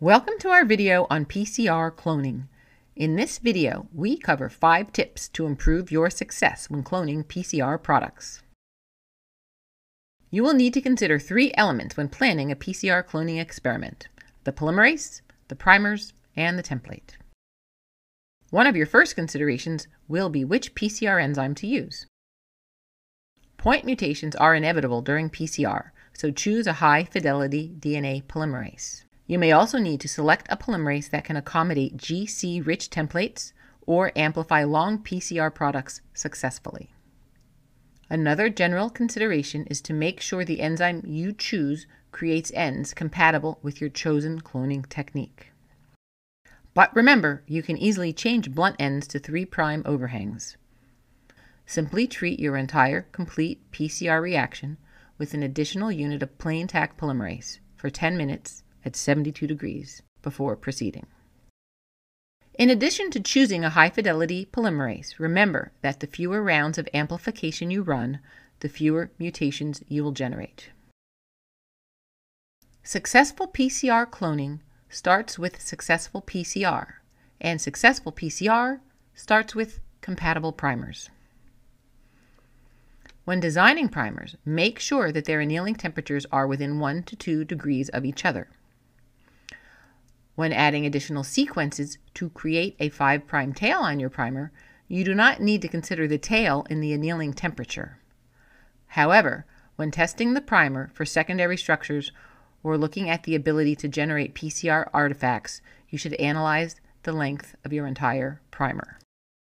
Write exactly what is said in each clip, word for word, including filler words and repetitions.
Welcome to our video on P C R cloning. In this video, we cover five tips to improve your success when cloning P C R products. You will need to consider three elements when planning a P C R cloning experiment: the polymerase, the primers, and the template. One of your first considerations will be which P C R enzyme to use. Point mutations are inevitable during P C R, so choose a high-fidelity D N A polymerase. You may also need to select a polymerase that can accommodate G C-rich templates or amplify long P C R products successfully. Another general consideration is to make sure the enzyme you choose creates ends compatible with your chosen cloning technique. But remember, you can easily change blunt ends to three prime overhangs. Simply treat your entire complete P C R reaction with an additional unit of plain tack polymerase for ten minutes at seventy-two degrees before proceeding. In addition to choosing a high-fidelity polymerase, remember that the fewer rounds of amplification you run, the fewer mutations you will generate. Successful P C R cloning starts with successful P C R, and successful P C R starts with compatible primers. When designing primers, make sure that their annealing temperatures are within one to two degrees of each other. When adding additional sequences to create a five prime tail on your primer, you do not need to consider the tail in the annealing temperature. However, when testing the primer for secondary structures or looking at the ability to generate P C R artifacts, you should analyze the length of your entire primer.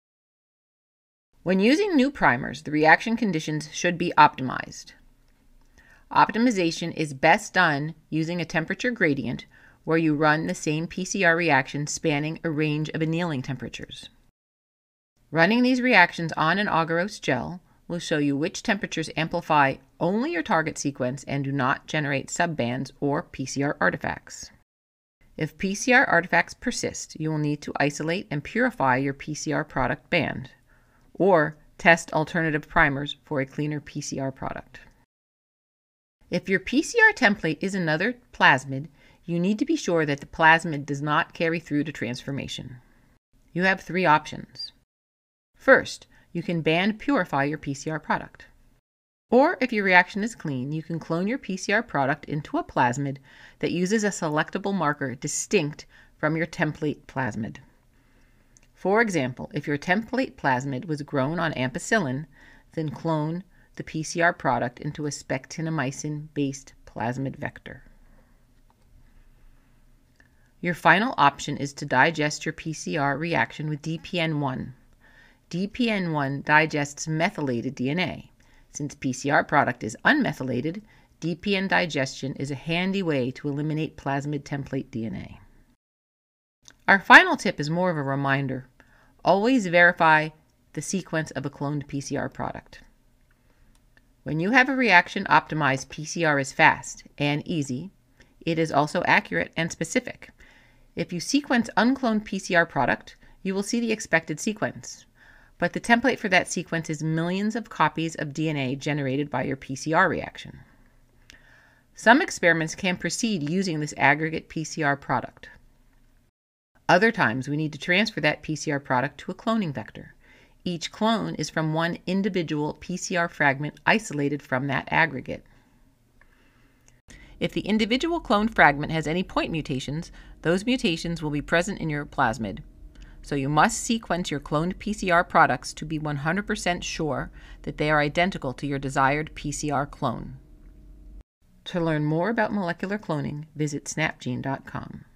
When using new primers, the reaction conditions should be optimized. Optimization is best done using a temperature gradient where you run the same P C R reaction spanning a range of annealing temperatures. Running these reactions on an agarose gel will show you which temperatures amplify only your target sequence and do not generate subbands or P C R artifacts. If P C R artifacts persist, you will need to isolate and purify your P C R product band, or test alternative primers for a cleaner P C R product. If your P C R template is another plasmid, you need to be sure that the plasmid does not carry through to transformation. You have three options. First, you can band purify your P C R product. Or if your reaction is clean, you can clone your P C R product into a plasmid that uses a selectable marker distinct from your template plasmid. For example, if your template plasmid was grown on ampicillin, then clone the P C R product into a spectinomycin-based plasmid vector. Your final option is to digest your P C R reaction with D P N one. D P N one digests methylated D N A. Since P C R product is unmethylated, D P N digestion is a handy way to eliminate plasmid template D N A. Our final tip is more of a reminder. Always verify the sequence of a cloned P C R product. When you have a reaction optimized, P C R is fast and easy. It is also accurate and specific. If you sequence uncloned P C R product, you will see the expected sequence, but the template for that sequence is millions of copies of D N A generated by your P C R reaction. Some experiments can proceed using this aggregate P C R product. Other times, we need to transfer that P C R product to a cloning vector. Each clone is from one individual P C R fragment isolated from that aggregate. If the individual clone fragment has any point mutations, those mutations will be present in your plasmid. So you must sequence your cloned P C R products to be one hundred percent sure that they are identical to your desired P C R clone. To learn more about molecular cloning, visit snap gene dot com.